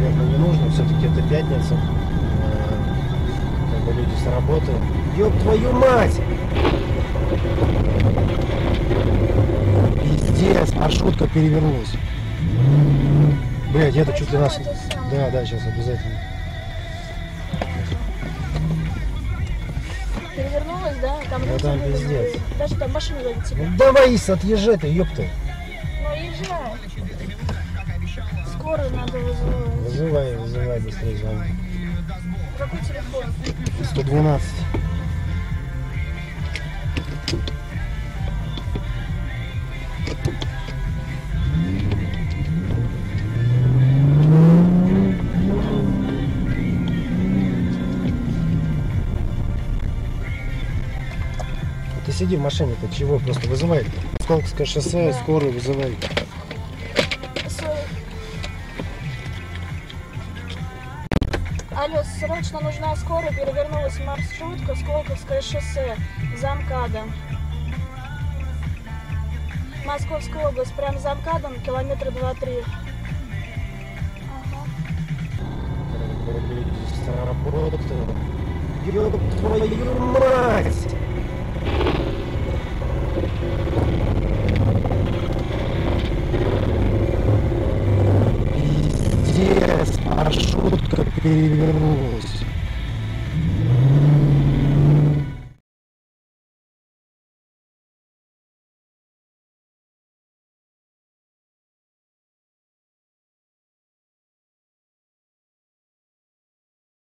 наверное, не нужно. Все-таки это пятница. Как бы люди с работы. Ёб твою мать! Пиздец, маршрутка перевернулась. Блядь, это чуть ли нас... Да, сейчас обязательно. Перевернулась, да? Там Ну там пиздец. Даже там машина едет себе. Ну давай, отъезжай ты, ёпта. Ну езжай. Скорую надо вызывать. Вызывай быстрее звони. Какой телефон? 112. Ты сиди в машине-то, чего? Просто вызывай. Сколковское шоссе, да. Скорую вызывай. Алло, срочно нужна скорая, перевернулась маршрутка, Сколковское шоссе, за МКАДом. Московская область, прям за МКАДом, километра 2-3. Ёб твою мать! Пиздец, маршрутка перевернулась.